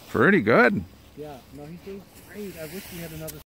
Pretty good. Yeah, no, he's doing great. I wish we had another